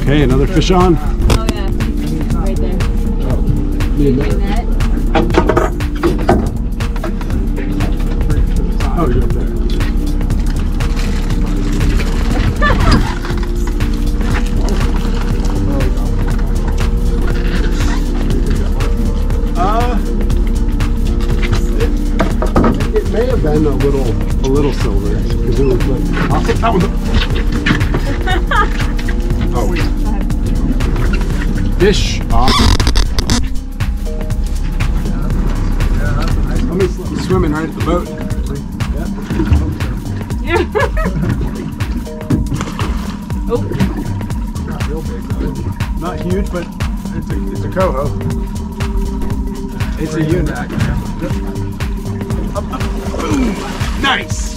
Okay, another fish on. Oh yeah, right there. Need that. Oh, you're up there. It may have been a little silver because it was like that was oh fish off. I'm swimming right at the boat. Oh. Not real big though. Not huge, but it's a coho. It's a unit. Boom! Nice!